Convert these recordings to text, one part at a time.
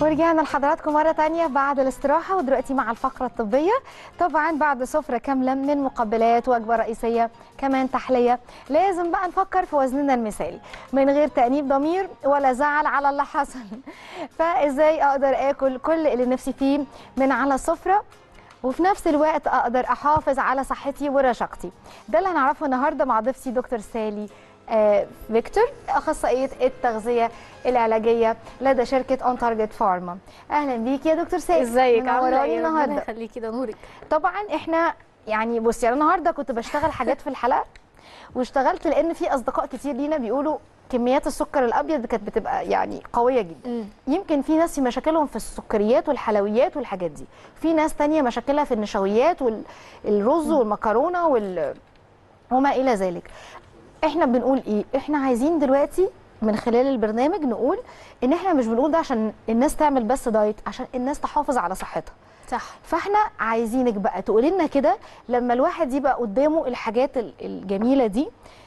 ورجعنا لحضراتكم مرة تانية بعد الاستراحة، ودلوقتي مع الفقرة الطبية. طبعا بعد سفرة كاملة من مقبلات، وجبة رئيسية، كمان تحلية، لازم بقى نفكر في وزننا المثالي من غير تأنيب ضمير ولا زعل على اللي حصل. فازاي اقدر اكل كل اللي نفسي فيه من على السفرة وفي نفس الوقت اقدر احافظ على صحتي ورشاقتي؟ ده اللي هنعرفه النهارده مع ضيفتي دكتور سالي فيكتور، اخصائيه التغذيه العلاجيه لدى شركه اون تارجت فارما. اهلا بيكي يا دكتور سالي. ازيك؟ عامله ايه؟ النهارده ربنا يخليكي، ده نورك. طبعا احنا يعني بصي، انا النهارده كنت بشتغل حاجات في الحلقه، واشتغلت لان في اصدقاء كتير لينا بيقولوا كميات السكر الابيض كانت بتبقى يعني قويه جدا. يمكن في ناس في مشاكلهم في السكريات والحلويات والحاجات دي، في ناس تانية مشاكلها في النشويات والرز والمكرونه وما الى ذلك. احنا بنقول ايه؟ احنا عايزين دلوقتي من خلال البرنامج نقول ان احنا مش بنقول ده عشان الناس تعمل بس دايت، عشان الناس تحافظ على صحتها. صح. فاحنا عايزينك بقى تقولي لنا كده، لما الواحد يبقى قدامه الحاجات الجميله دي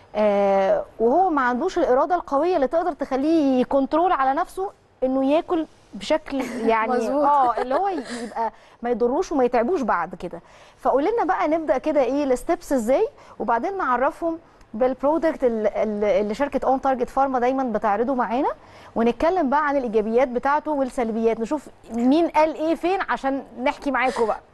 وهو ما عندوش الاراده القويه اللي تقدر تخليه يكنترول على نفسه انه ياكل بشكل يعني اللي هو يبقى ما يضروش وما يتعبوش بعد كده. فقولي لنا بقى نبدا كده ايه الستبس ازاي، وبعدين نعرفهم بالبرودكت اللي شركه اون تارجت فارما دايما بتعرضه معانا، ونتكلم بقى عن الايجابيات بتاعته والسلبيات، نشوف مين قال ايه فين عشان نحكي معاكم بقى.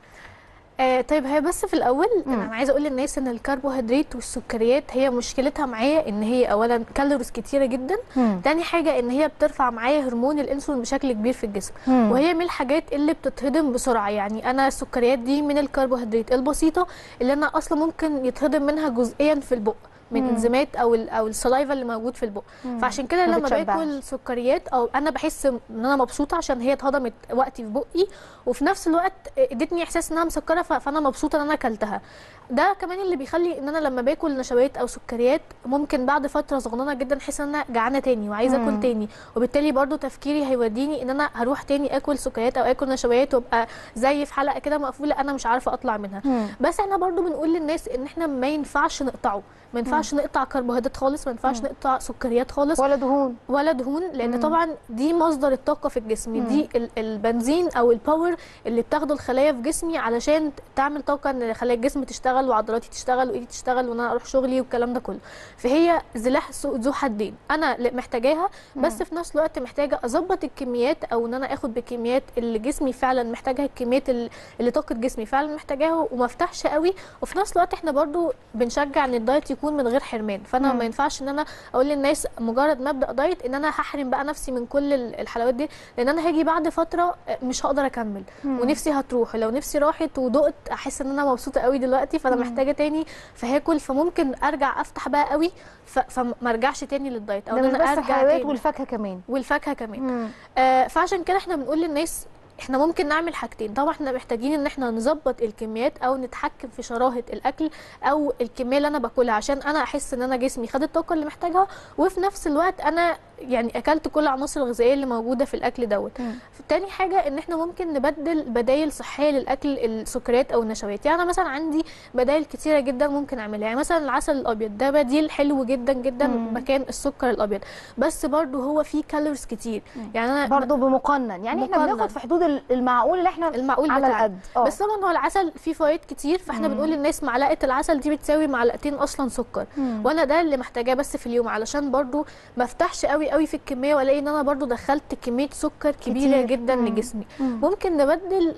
طيب، هي بس في الاول انا عايزه اقول للناس ان الكربوهيدرات والسكريات هي مشكلتها معايا ان هي اولا كالوريز كتيره جدا. تاني حاجه ان هي بترفع معايا هرمون الانسولين بشكل كبير في الجسم، وهي من الحاجات اللي بتتهضم بسرعه. يعني انا السكريات دي من الكربوهيدرات البسيطه اللي انا اصلا ممكن يتهضم منها جزئيا في البق من انزيمات او السلايفا اللي موجود في البق. فعشان كده لما باكل سكريات او انا بحس ان انا مبسوطه عشان هي اتهضمت وقتي في بقي، وفي نفس الوقت ادتني احساس انها مسكره، فانا مبسوطه ان انا اكلتها. ده كمان اللي بيخلي ان انا لما باكل نشويات او سكريات ممكن بعد فتره صغننه جدا احس ان انا جعانه تاني وعايزه اكل تاني، وبالتالي برضو تفكيري هيوديني ان انا هروح تاني اكل سكريات او اكل نشويات، وابقى زي في حلقه كده مقفوله انا مش عارفه اطلع منها. بس احنا برضو بنقول للناس ان احنا ما ينفعش نقطعه، ما ينفعش نقطع كربوهيدرات خالص، ما ينفعش نقطع سكريات خالص ولا دهون، لان طبعا دي مصدر الطاقه في الجسم. دي البنزين او الباور اللي بتاخده الخلايا في جسمي علشان تعمل طاقه ان خلايا الجسم تشتغل وعضلاتي تشتغل وايدي تشتغل وان انا اروح شغلي والكلام ده كله. فهي سلاح ذو حدين، انا محتاجاها بس في نفس الوقت محتاجه اظبط الكميات، او ان انا اخد بالكميات اللي جسمي فعلا محتاجها، الكميات اللي طاقه جسمي فعلا محتاجاها، وما افتحش قوي. وفي نفس الوقت احنا برضو بنشجع ان الدايت يكون من غير حرمان. فانا ما ينفعش ان انا اقول للناس مجرد ما ابدا دايت ان انا هحرم بقى نفسي من كل الحلويات دي، لان انا هاجي بعد فتره مش هقدر اكمل ونفسي هتروح. لو نفسي راحت ودقت احس ان انا مبسوطه قوي دلوقتي، فانا محتاجه تاني فهاكل، فممكن ارجع افتح بقى قوي فما ارجعش تاني للدايت، او ان انا ارجع الحلويات والفاكهه كمان. فعشان كده احنا بنقول للناس احنا ممكن نعمل حاجتين. طبعا احنا محتاجين ان احنا نظبط الكميات او نتحكم في شراهه الاكل او الكميه اللي انا باكلها، عشان انا احس ان انا جسمي خد الطاقه اللي محتاجها، وفي نفس الوقت انا يعني اكلت كل العناصر الغذائيه اللي موجوده في الاكل دوت. تاني حاجه ان احنا ممكن نبدل بدائل صحيه للاكل السكريات او النشويات. يعني انا مثلا عندي بدائل كتيره جدا ممكن اعملها. يعني مثلا العسل الابيض ده بديل حلو جدا جدا مكان السكر الابيض، بس برضو هو فيه كالوريز كتير. يعني انا برضو بمقنن، يعني احنا بناخد في حدود المعقول اللي احنا على القد. بس طبعا هو العسل فيه فوائد كتير، فاحنا بنقول للناس معلقه العسل دي بتساوي معلقتين اصلا سكر، وانا ده اللي محتاجاه بس في اليوم، علشان برضو ما افتحش قوي في الكميه والاقي ان انا برضو دخلت كميه سكر كبيره جدا لجسمي. ممكن نبدل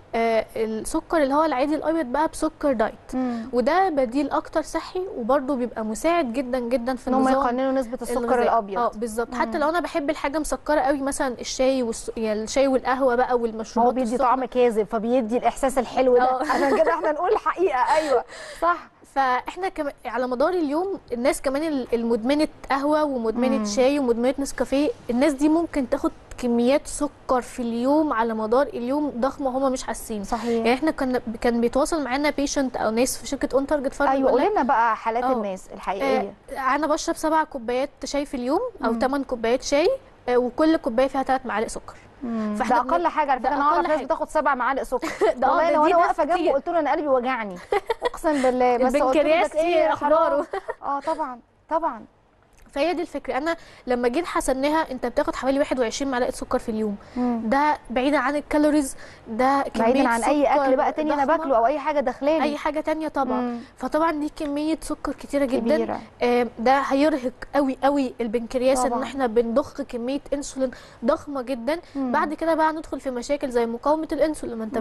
السكر اللي هو العادي الابيض بقى بسكر دايت، وده بديل اكتر صحي، وبرضو بيبقى مساعد جدا جدا في ان هم يقننوا نسبه السكر الابيض. بالظبط. حتى لو انا بحب الحاجه مسكره قوي، مثلا يعني الشاي والقهوه بقى والمشروبات، هو بيدي طعم كاذب فبيدي الاحساس الحلو ده. عشان كده احنا نقول الحقيقه. ايوه صح. فاحنا كمان على مدار اليوم الناس كمان المدمنه قهوه ومدمنه شاي ومدمنه نسكافيه، الناس دي ممكن تاخد كميات سكر في اليوم على مدار اليوم ضخمه وهم مش حاسين. صحيح. يعني احنا كان بيتواصل معانا بيشنت او ناس في شركه اون تارجت فارما. ايوه قولي لنا بقى حالات الناس الحقيقيه. انا بشرب 7 كوبايات شاي في اليوم او 8 كوبايات شاي، وكل كوبايه فيها 3 معالق سكر. فاحنا ده اقل حاجه على فكره. انا اعرف ناس بتاخد 7 معالق سكر. والله لو انا واقفه جنبه قلت له انا قلبي وجعني اقسم بالله. بس البنكرياس ايه اخباره؟ طبعا. فهي دي الفكره. انا لما جيت حسبناها انت بتاخد حوالي 21 معلقه سكر في اليوم. ده بعيدا عن الكالوريز، ده كميه بعيدا عن اي اكل بقى تاني انا ضخمة، باكله او اي حاجه داخلالي، اي حاجه تانية طبعا. فطبعا دي كميه سكر كتيره جدا كبيرة. ده هيرهق قوي قوي البنكرياس طبعا. ان احنا بنضخ كميه انسولين ضخمه جدا. بعد كده بقى ندخل في مشاكل زي مقاومه الانسولين، لما انت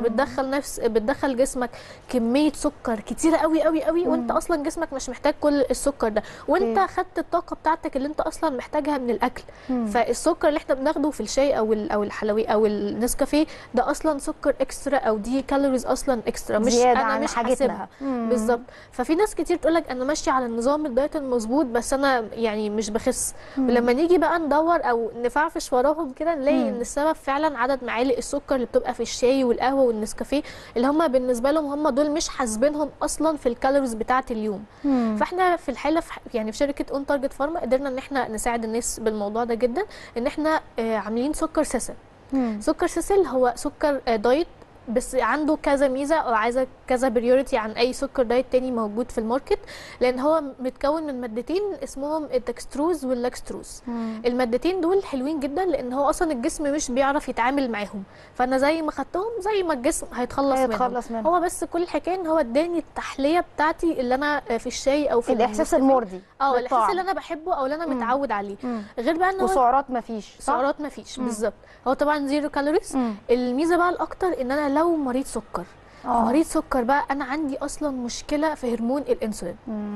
بتدخل جسمك كميه سكر كتيره قوي قوي قوي، وانت اصلا جسمك مش محتاج كل السكر ده، وانت خدت الطاقه بتاعتك اللي انت اصلا محتاجها من الاكل. فالسكر اللي احنا بناخده في الشاي او الحلوي او النسكافيه ده اصلا سكر اكسترا، او دي كالوريز اصلا اكسترا، مش انا مش حاسبها بالظبط. ففي ناس كتير تقول لك انا ماشيه على النظام الدايت المظبوط بس انا يعني مش بخس. ولما نيجي بقى ندور او نفعفش وراهم كده نلاقي ان السبب فعلا عدد معالق السكر اللي بتبقى في الشاي والقهوه والنسكافيه، اللي هم بالنسبه لهم هم دول مش حاسبينهم اصلا في الكالوريز بتاعه اليوم. فاحنا في الحاله يعني في شركه اون تارجت فارما قدرنا ان احنا نساعد الناس بالموضوع ده جدا، ان احنا عاملين سكر سيسل. سكر سيسل هو سكر دايت بس عنده كذا ميزه او عايزه كذا بريوريتي عن اي سكر دايت تاني موجود في الماركت، لان هو متكون من مادتين اسمهم الدكستروز واللاكستروز. المادتين دول حلوين جدا لان هو اصلا الجسم مش بيعرف يتعامل معاهم، فانا زي ما خدتهم زي ما الجسم هيتخلص منهم. هو بس كل الحكايه ان هو اداني التحليه بتاعتي اللي انا في الشاي او في الاحساس المرضي، الاحساس اللي انا بحبه او اللي انا متعود عليه. غير بقى ان هو وسعرات مفيش، سعرات مفيش بالظبط. هو طبعا زيرو كالوريز. الميزه بقى الاكتر ان انا لو مريض سكر مريض سكر بقى انا عندي اصلا مشكله في هرمون الانسولين،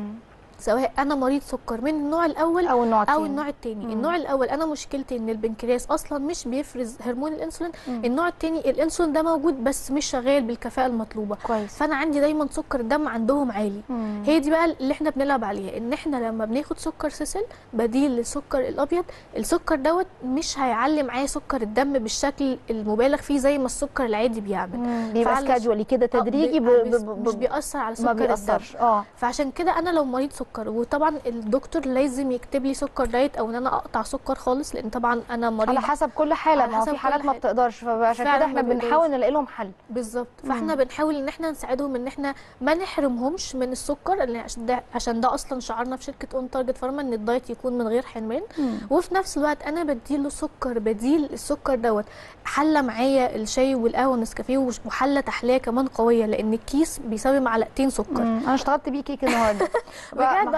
سواء انا مريض سكر من النوع الاول او النوع الثاني. النوع الاول انا مشكلتي ان البنكرياس اصلا مش بيفرز هرمون الانسولين. النوع الثاني الانسولين ده موجود بس مش شغال بالكفاءه المطلوبه. كويس. فانا عندي دايما سكر الدم عندهم عالي. هي دي بقى اللي احنا بنلعب عليها، ان احنا لما بناخد سكر سيسل بديل للسكر الابيض، السكر دوت مش هيعلي معايا سكر الدم بالشكل المبالغ فيه زي ما السكر العادي بيعمل. بيبقى سكادولي كده تدريجي مش بيأثر على سكر ما بيأثرش. الدم. فعشان كده انا لو مريض سكر، وطبعا الدكتور لازم يكتب لي سكر دايت او ان انا اقطع سكر خالص، لان طبعا انا مريض على حسب كل حاله، ما هو في حالات ما بتقدرش، فعشان كده احنا بنحاول نلاقي لهم حل. بالظبط. فاحنا بنحاول ان احنا نساعدهم ان احنا ما نحرمهمش من السكر، عشان ده اصلا شعارنا في شركه اون تارجت فارما ان الدايت يكون من غير حرمان. وفي نفس الوقت انا بديله سكر بديل السكر دوت، حله معايا الشاي والقهوه والنسكافيه، وحله تحليه كمان قويه، لان الكيس بيساوي معلقتين سكر. انا اشتغلت بيه كيك النهارده بجد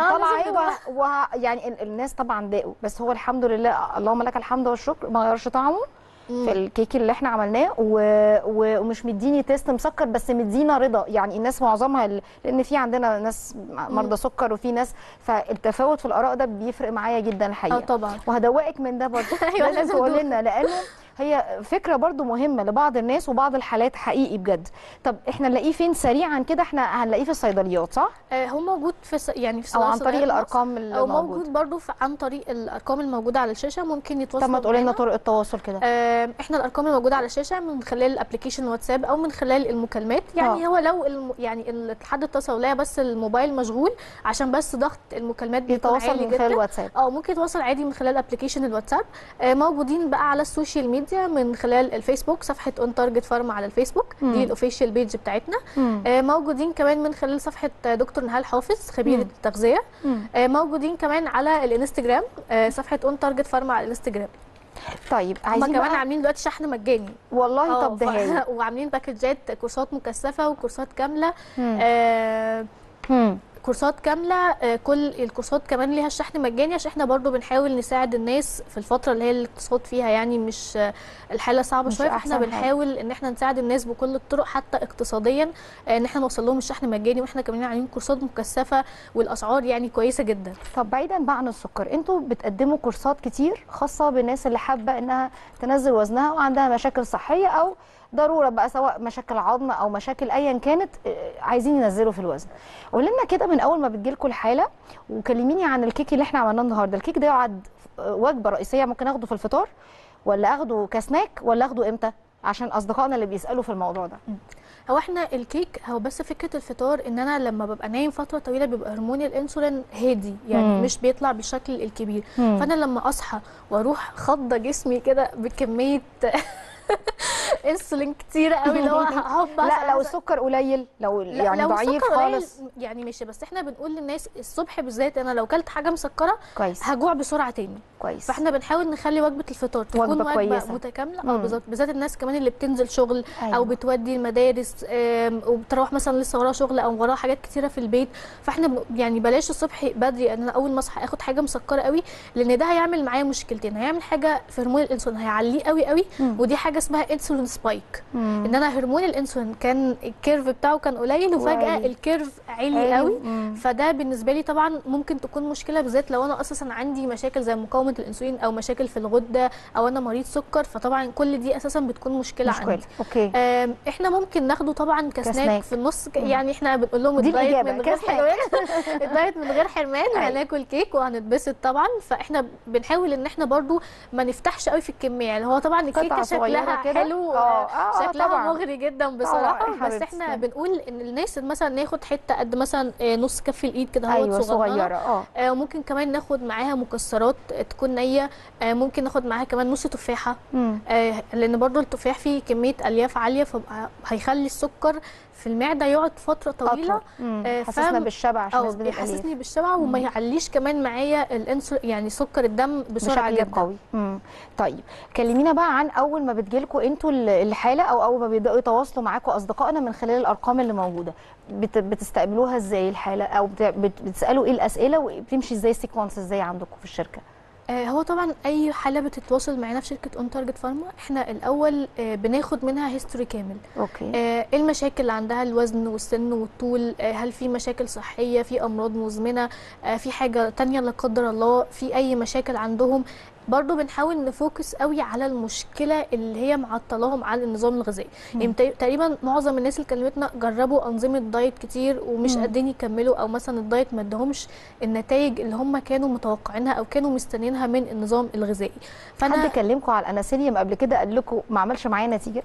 طبعا. يعني الناس طبعا ضاقوا، بس هو الحمد لله اللهم لك الحمد والشكر ما غيرش طعمه في الكيك اللي احنا عملناه، ومش مديني تيست مسكر، بس مدينا رضا. يعني الناس معظمها لان في عندنا ناس مرضى سكر وفي ناس، فالتفاوت في الاراء ده بيفرق معايا جدا الحقيقه. طبعا. وهدوقك من ده برضه. لازم تقول لنا، لانه هي فكره برضو مهمه لبعض الناس وبعض الحالات حقيقي بجد. طب احنا نلاقيه فين سريعا كده؟ احنا هنلاقيه في الصيدليات صح؟ هو موجود في يعني في او عن طريق الارقام اللي موجود برضو عن طريق الارقام الموجوده على الشاشه، ممكن يتواصلوا. طب ما تقولي لنا طرق التواصل كده. احنا الارقام الموجوده على الشاشه من خلال الابلكيشن واتساب او من خلال المكالمات. يعني هو لو يعني حد اتصل ليا بس الموبايل مشغول عشان بس ضغط المكالمات بيتواصل من خلال الواتساب، ممكن يتواصل عادي من خلال ابلكيشن الواتساب. موجودين بقى على السوشيال ميديا من خلال الفيسبوك، صفحه اون تارجت فارما على الفيسبوك، دي الاوفيشال بيج بتاعتنا. موجودين كمان من خلال صفحه دكتور نهال حافظ خبيره التغذيه. موجودين كمان على الانستجرام، صفحه اون تارجت فارما على الانستجرام. طيب عايزين كمان عاملين دلوقتي شحن مجاني والله. طب ده هايل. وعاملين باكجات كورسات مكثفه وكورسات كامله. كورسات كامله. كل الكورسات كمان ليها الشحن مجاني، عشان احنا برضو بنحاول نساعد الناس في الفتره اللي هي الاقتصاد فيها يعني مش الحاله صعبه شويه، فاحنا بنحاول ان احنا نساعد الناس بكل الطرق حتى اقتصاديا ان احنا نوصل لهم الشحن مجاني، واحنا كمان عاملين كورسات مكثفه والاسعار يعني كويسه جدا. طب بعيدا بقى عن السكر، انتوا بتقدموا كورسات كتير خاصه بالناس اللي حابه انها تنزل وزنها وعندها مشاكل صحيه او ضروره بقى، سواء مشاكل عظم او مشاكل ايا كانت، عايزين ينزلوا في الوزن. قولي لنا كده من اول ما بتجيلكوا الحاله، وكلميني عن الكيك اللي احنا عملناه النهارده. الكيك ده يعد وجبه رئيسيه، ممكن اخده في الفطار ولا اخده كسناك ولا اخده امتى، عشان اصدقائنا اللي بيسالوا في الموضوع ده. هو احنا الكيك هو بس فكره الفطار، ان انا لما ببقى نايم فتره طويله بيبقى هرمون الانسولين هادي يعني مش بيطلع بالشكل الكبير. فانا لما اصحى واروح خضه جسمي كده بكميه انسولين كتير قوي اللي هو هوب. لا لو السكر قليل، لو يعني لو ضعيف السكر قليل خالص يعني ماشي، بس احنا بنقول للناس الصبح بالذات انا لو كلت حاجه مسكره كويس هجوع بسرعه تاني. كويس. فاحنا بنحاول نخلي وجبه الفطار تكون وجبة كويسة. متكامله. بالظبط، بالذات الناس كمان اللي بتنزل شغل أيوة. او بتودي المدارس وبتروح مثلا لسه وراها شغل او وراها حاجات كتيره في البيت. فاحنا يعني بلاش الصبح بدري ان انا اول ما اصحى اخد حاجه مسكره قوي، لان ده هيعمل معايا مشكلتين. هيعمل حاجه في هرمون الانسولين هيعليه قوي قوي، ودي حاجه اسمها انسولين سبايك. ان انا هرمون الانسولين كان الكيرف بتاعه كان قليل وفجاه الكيرف عالي قوي. فده بالنسبه لي طبعا ممكن تكون مشكله، بالذات لو انا اساسا عندي مشاكل زي مقاومه الانسولين او مشاكل في الغده او انا مريض سكر. فطبعا كل دي اساسا بتكون مشكله عندي. اوكي. احنا ممكن ناخده طبعا كسناك في النص. يعني احنا بنقول لهم دي الدايت الإجابة من غير حرمان. الدايت من غير حرمان، هناكل كيك وهنتبسط طبعا. فاحنا بنحاول ان احنا برضو ما نفتحش قوي في الكميه. يعني هو طبعا الكيكه شكلها حلو، شكلها طبعا مغري جدا بصراحه. بس احنا بنقول ان الناس مثلا ناخد حته قد مثلا نص كف الايد كده اهوت صغيره. وممكن كمان ناخد معاها مكسرات تكون نيه. ممكن ناخد معاها كمان نص تفاحه، لان برضو التفاح فيه كميه الياف عاليه، فهيخلي السكر في المعده يقعد فتره طويله. حسسنا بالشبع عشان نسبه الالياف. بيحسسني بالشبع وما يعليش كمان معايا الانسولين يعني سكر الدم بسرعه جدا قوي. طيب كلمينا بقى عن اول ما بتجيلكوا انتوا الحاله، او اول ما بيبداوا يتواصلوا معاكم اصدقائنا من خلال الارقام اللي موجوده، بتستقبلوها ازاي الحاله، او بتسالوا ايه الاسئله، وبتمشي ازاي السيكونس ازاي عندكم في الشركه؟ هو طبعا اي حاله بتتواصل معانا في شركه اون تارجت فارما احنا الاول بناخد منها هيستوري كامل. اوكي. ايه المشاكل اللي عندها، الوزن والسن والطول، هل في مشاكل صحيه، في امراض مزمنه، في حاجه تانية لا قدر الله، في اي مشاكل عندهم. برضو بنحاول نفوكس قوي على المشكله اللي هي معطلاهم عن النظام الغذائي. يعني تقريبا معظم الناس اللي كلمتنا جربوا انظمه دايت كتير ومش قادرين يكملوا، او مثلا الدايت ما ادهمش النتائج اللي هم كانوا متوقعينها او كانوا مستنيينها من النظام الغذائي. حد كلمكم على الاناسيليوم قبل كده قال لكم ما عملش معايا نتيجه؟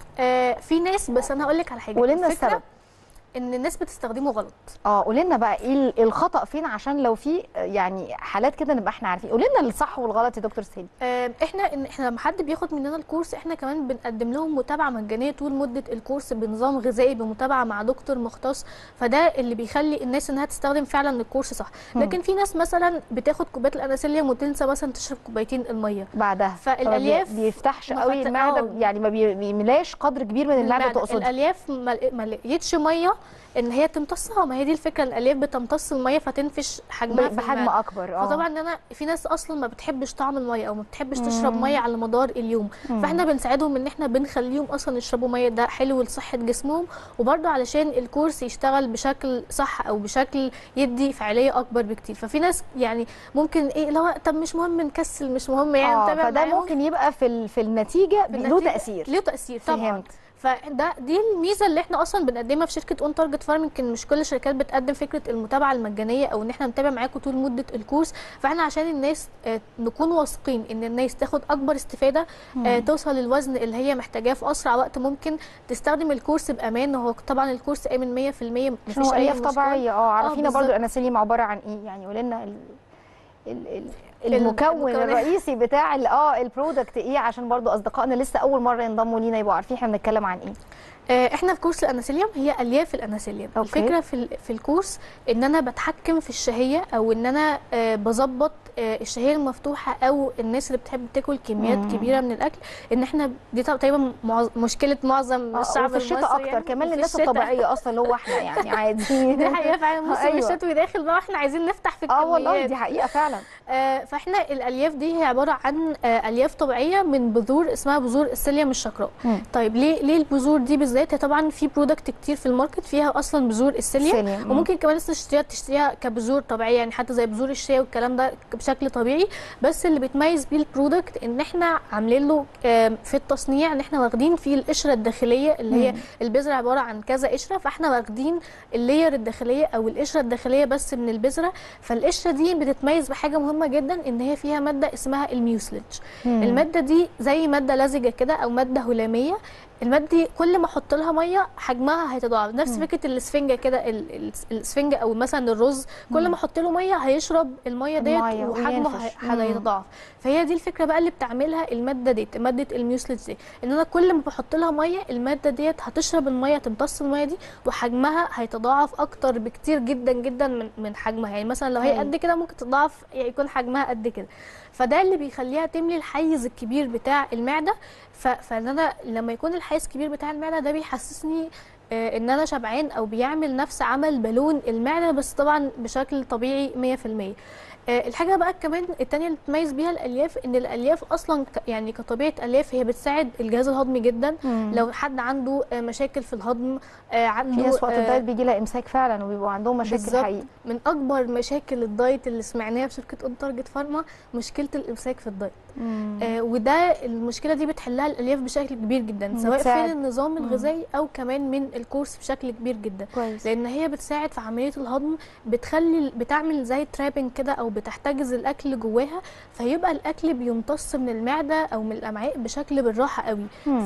في ناس، بس انا هقول لك على حاجه. قولي لنا السبب. ان الناس بتستخدمه غلط. قولي لنا بقى ايه الخطا فين، عشان لو في يعني حالات كده نبقى احنا عارفين. قولي لنا الصح والغلط يا دكتور سالي. احنا لما حد بياخد مننا الكورس احنا كمان بنقدم لهم متابعه مجانيه طول مده الكورس بنظام غذائي بمتابعه مع دكتور مختص. فده اللي بيخلي الناس انها تستخدم فعلا الكورس صح. لكن في ناس مثلا بتاخد كوبايه الاناسيليوم وتنسى مثلا تشرب كوبايتين الميه بعدها، فالالياف بيفتحش قوي المعده، يعني ما بيملاش قدر كبير من المعده تقصد. الالياف ما لقيتش ميه ان هي تمتصها. ما هي دي الفكره، الالياف بتمتص الميه فتنفش حجمها بحجم اكبر. فطبعا انا في ناس اصلا ما بتحبش طعم الميه او ما بتحبش تشرب ميه على مدار اليوم. فاحنا بنساعدهم ان احنا بنخليهم اصلا يشربوا ميه. ده حلو لصحه جسمهم، وبرده علشان الكورس يشتغل بشكل صح او بشكل يدي فعاليه اكبر بكتير. ففي ناس يعني ممكن ايه لو طب مش مهم نكسل، مش مهم يعني فده ممكن يبقى في النتيجه له تاثير. طبعا. فهمت. دي الميزه اللي احنا اصلا بنقدمها في شركه اون تارجت فارم. يمكن مش كل الشركات بتقدم فكره المتابعه المجانيه او ان احنا نتابع معاكم طول مده الكورس. فاحنا عشان الناس نكون واثقين ان الناس تاخد اكبر استفاده، توصل للوزن اللي هي محتاجاه في اسرع وقت ممكن، تستخدم الكورس بامان. هو طبعا الكورس امن 100%، مفيش اي مشكله طبيعيه. عرفينا برضو الاناسيليوم عباره عن ايه، يعني قولي لنا المكون الرئيسي بتاع البرودكت ايه، عشان برضو اصدقائنا لسه اول مره ينضموا لينا يبقوا عارفين احنا بنتكلم عن ايه. احنا في كورس الاناسيليوم هي الياف الاناسيليوم. الفكره في الكورس ان انا بتحكم في الشهيه، او ان انا بظبط الشهيه المفتوحه، او الناس اللي بتحب تاكل كميات كبيره من الاكل. ان احنا دي تقريبا مشكله معظم الشعب المصري. في الشتاء اكتر يعني كمان للناس الطبيعيه اصلا اللي هو احنا يعني عادي. دي حقيقه فعلا. موسم الشتوي داخل بقى واحنا عايزين نفتح في الكميات. والله دي حقيقه فعلا. فاحنا الالياف دي هي عباره عن الياف طبيعيه من بذور اسمها بذور السيليوم الشقراء. طيب ليه البذور دي بالذات؟ طبعا في برودكت كتير في الماركت فيها اصلا بذور السيليوم، وممكن كمان تشتريها كبذور طبيعيه، يعني حتى زي بذور الشيا والكلام ده بشكل طبيعي. بس اللي بيتميز بيه البرودكت ان احنا عاملين له في التصنيع ان احنا واخدين فيه القشره الداخليه اللي هي البذره عباره عن كذا قشره، فاحنا واخدين اللاير الداخليه او القشره الداخليه بس من البذره. فالقشره دي بتتميز بحاجه مهمه جدا، ان هي فيها ماده اسمها الميوسلج. الماده دي زي ماده لزجه كده او ماده هلاميه، الماده كل ما احط لها ميه حجمها هيتضاعف، نفس فكره الاسفنجه كده، الاسفنجه او مثلا الرز كل ما احط له ميه هيشرب الميه ديت وحجمه هيتضاعف. فهي دي الفكره بقى اللي بتعملها الماده ديت، ماده الميوسلز دي، ان انا كل ما بحط لها ميه الماده ديت هتشرب الميه، تمتص الميه دي، وحجمها هيتضاعف اكتر بكتير جدا جدا من حجمها. يعني مثلا لو هي قد كده ممكن تضاعف يعني يكون حجمها قد كده. فده اللي بيخليها تملي الحيز الكبير بتاع المعده. فان انا لما يكون الحيز الكبير بتاع المعده ده بيحسسني ان انا شبعان، او بيعمل نفس عمل بالون المعده، بس طبعا بشكل طبيعي 100%. الحاجه بقى كمان التانية اللي بتميز بيها الالياف، ان الالياف اصلا يعني كطبيعه الياف هي بتساعد الجهاز الهضمي جدا. لو حد عنده مشاكل في الهضم، عنده في ناس وقت الدايت بيجي لها امساك فعلا وبيبقوا عندهم مشاكل حقيقي. من اكبر مشاكل الدايت اللي سمعناها في شركه اون تارجت فارما مشكله الامساك في الدايت. وده المشكله دي بتحلها الالياف بشكل كبير جدا، سواء في النظام الغذائي او كمان من الكورس بشكل كبير جدا. كويس. لان هي بتساعد في عمليه الهضم، بتعمل زي ترابنج كده، او بتحتجز الاكل جواها، فيبقى الاكل بيمتص من المعده او من الامعاء بشكل بالراحه قوي.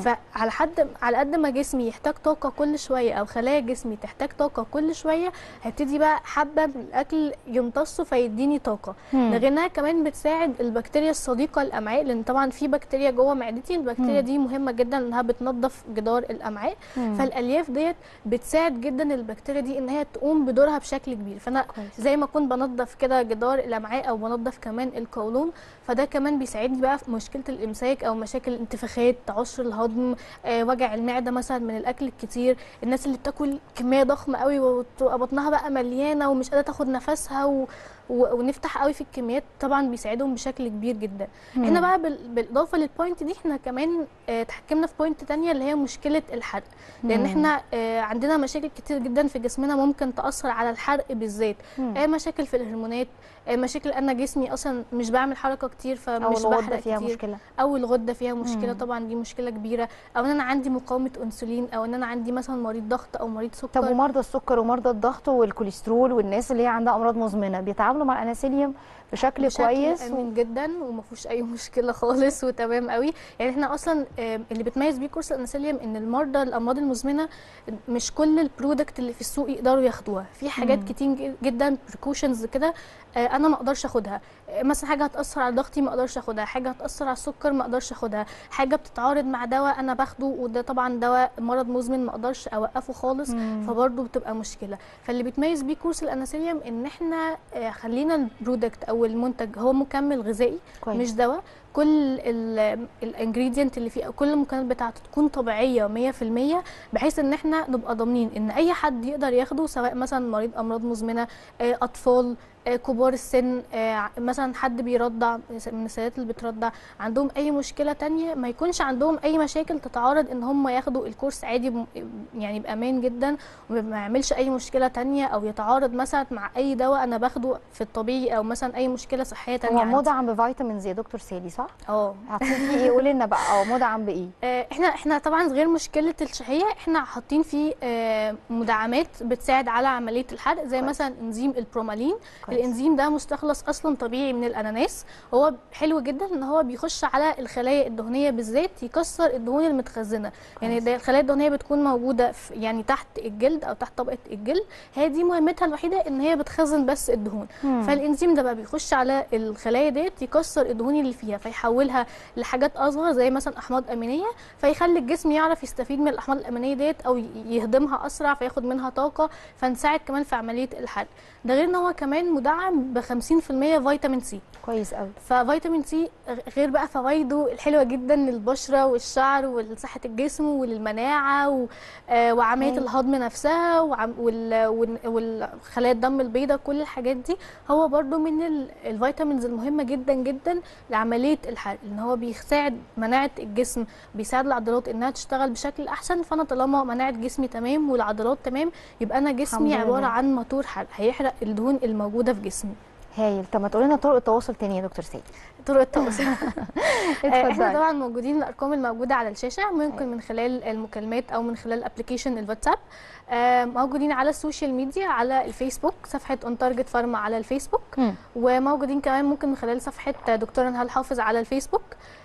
على قد ما جسمي يحتاج طاقه كل شويه، او خلايا جسمي تحتاج طاقه كل شويه، هبتدي بقى حبه من الاكل يمتصه فيديني طاقه. ده غير انها كمان بتساعد البكتيريا الصديقه للامعاء، لان طبعا في بكتيريا جوه معدتي، البكتيريا دي مهمه جدا انها بتنظف جدار الامعاء. فالالياف ديت بتساعد جدا البكتيريا دي ان هي تقوم بدورها بشكل كبير. فانا زي ما اكون بنظف كده جدار الامعاء، او بنظف كمان القولون، فده كمان بيساعدني بقى في مشكله الامساك، او مشاكل الانتفاخات، تعسر الهضم، وجع المعده مثلا من الاكل الكتير. الناس اللي بتاكل كميه ضخمه قوي وتبقى بطنها بقى مليانه ومش قادره تاخد نفسها ونفتح قوي في الكميات، طبعا بيساعدهم بشكل كبير جدا. احنا بقى بالاضافه للبوينت دي، احنا كمان تحكمنا في بوينت تانية اللي هي مشكله الحرق. لان احنا عندنا مشاكل كتير جدا في جسمنا ممكن تاثر على الحرق بالذات. مشاكل في الهرمونات، مشاكل انا جسمي اصلا مش بعمل حركه كتير فمش بحرق فيها كتير، مشكله، او الغده فيها مشكله. طبعا دي مشكله كبيره، او ان انا عندي مقاومه انسولين، او ان انا عندي مثلا مريض ضغط او مريض سكر. طب ومرضى السكر ومرضى الضغط والكوليسترول والناس اللي هي عندها امراض مزمنه بيتعاملوا مع الانسولين بشكل كويس امن جدا وما فيهوش اي مشكله خالص وتمام قوي. يعني احنا اصلا اللي بتميز بيه كورس الانسولين ان المرضى الامراض المزمنه مش كل البرودكت اللي في السوق يقدروا ياخدوها، في حاجات كتير جدا بريكوشنز كده انا ما اقدرش اخدها. مثلا حاجه هتاثر على ضغطي ما اقدرش اخدها، حاجه هتاثر على السكر ما اقدرش اخدها، حاجه بتتعارض مع دواء انا باخده وده طبعا دواء مرض مزمن ما اقدرش اوقفه خالص، فبرضه بتبقى مشكله. فاللي بيتميز بيه كورس الانسولين ان احنا خلينا البرودكت او المنتج هو مكمل غذائي مش دواء. كل الانجريدينت اللي فيه، كل المكونات بتاعته تكون طبيعيه 100%، بحيث ان احنا نبقى ضامنين ان اي حد يقدر ياخده، سواء مثلا مريض امراض مزمنه، اطفال، كبار السن، مثلا حد بيرضع من السيدات اللي بترضع، عندهم اي مشكله تانية، ما يكونش عندهم اي مشاكل تتعارض ان هم ياخدوا الكورس عادي يعني بامان جدا، وما يعملش اي مشكله تانية او يتعارض مثلا مع اي دواء انا باخده في الطبيعي، او مثلا اي مشكله صحيه تانية. هو مدعم بفيتامين زي دكتور سالي صح؟ حاطين فيه ايه؟ قولي لنا بقى مدعم بايه؟ احنا طبعا غير مشكله الشهيه، احنا حاطين فيه مدعمات بتساعد على عمليه الحرق، زي مثلا انزيم البرومالين. الانزيم ده مستخلص اصلا طبيعي من الاناناس، هو حلو جدا ان هو بيخش على الخلايا الدهنيه بالذات يكسر الدهون المتخزنه. يعني ده الخلايا الدهنيه بتكون موجوده يعني تحت الجلد او تحت طبقه الجلد، هي دي مهمتها الوحيده ان هي بتخزن بس الدهون. فالانزيم ده بقى بيخش على الخلايا ديت يكسر الدهون اللي فيها، فيحولها لحاجات اصغر زي مثلا احماض امينيه، فيخلي الجسم يعرف يستفيد من الاحماض الامينيه ديت او يهضمها اسرع فياخد منها طاقه، فنساعد كمان في عمليه الحرق. ده غير ان هو كمان مدعم ب 50% فيتامين سي. كويس قوي. ففيتامين سي غير بقى فوائده الحلوه جدا للبشره والشعر ولصحه الجسم وللمناعه وعمليه الهضم نفسها والخلايا الدم البيضاء، كل الحاجات دي هو برده من الفيتامينز المهمه جدا جدا لعمليه الحرق، لان هو بيساعد مناعه الجسم، بيساعد العضلات انها تشتغل بشكل احسن. فانا طالما مناعه جسمي تمام والعضلات تمام، يبقى انا جسمي عباره عن موتور حرق هيحرق الدهون الموجوده في جسمي. هايل. طب ما تقولي لنا طرق التواصل تاني يا دكتور سالي. طرق التواصل احنا طبعا موجودين، الارقام الموجوده على الشاشه ممكن من خلال المكالمات او من خلال ابلكيشن الواتساب. موجودين على السوشيال ميديا، على الفيسبوك صفحه اون تارجت فارما على الفيسبوك، وموجودين كمان ممكن من خلال صفحه دكتوره نهال حافظ على الفيسبوك.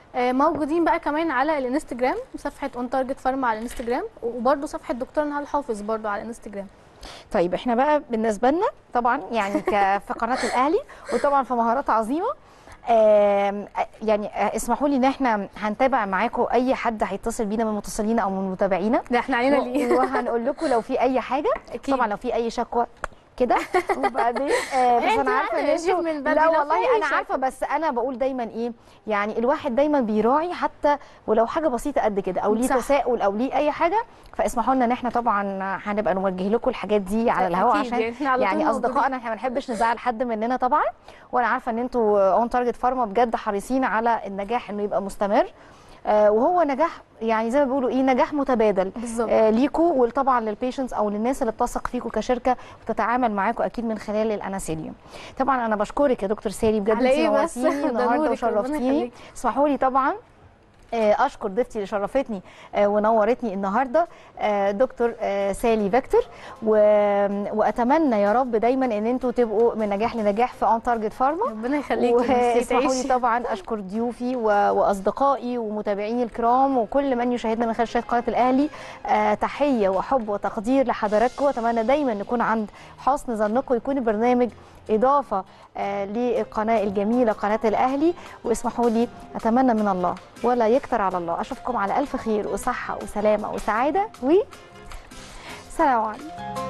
موجودين بقى كمان على الانستجرام، صفحه اون تارجت فارما على الانستجرام، وبرده صفحه دكتور نهال حافظ برده على الانستجرام. طيب احنا بقى بالنسبه لنا طبعا يعني في قناه الاهلي وطبعا في مهارات عظيمه، يعني اسمحوا لي ان احنا هنتابع معاكم اي حد هيتصل بينا من متصلينا او من متابعينا، ده احنا علينا ليه وهنقول لكم لو في اي حاجه أكيد. طبعا لو في اي شكوى كده وبعدين بس انا عارفه ان انتوا لا والله انا عارفه، بس انا بقول دايما ايه، يعني الواحد دايما بيراعي حتى ولو حاجه بسيطه قد كده او ليه تساؤل او ليه اي حاجه، فاسمحوا لنا ان احنا طبعا هنبقى نوجه لكم الحاجات دي على الهواء عشان يعني اصدقائنا احنا ما بنحبش نزعل حد مننا طبعا، وانا عارفه ان انتوا اون تارجت فارما بجد حريصين على النجاح انه يبقى مستمر، وهو نجاح يعني زي ما بيقولوا ايه، نجاح متبادل ليكوا وطبعا للبيشنتس او للناس اللي بتثق فيكوا كشركه وتتعامل معاكوا اكيد من خلال الاناسيليوم. طبعا انا بشكرك يا دكتور سالي بجد، انت نورتيني النهارده وشرفتيني. اسمحوا لي طبعا اشكر ضيفتي اللي شرفتني ونورتني النهارده دكتور سالي فيكتور، واتمنى يا رب دايما ان انتوا تبقوا من نجاح لنجاح في اون تارجت فارما. ربنا يخليكي. واسمحوا لي طبعا اشكر ضيوفي واصدقائي ومتابعيني الكرام وكل من يشاهدنا من خلال شاشه قناه الاهلي، تحيه وحب وتقدير لحضراتكم، واتمنى دايما نكون عند حسن ظنكم، يكون البرنامج اضافه للقناه الجميله قناه الاهلي، واسمحوا لي اتمنى من الله ولا يكتر على الله اشوفكم على الف خير وصحه وسلامه وسعاده، و سلام عليكم.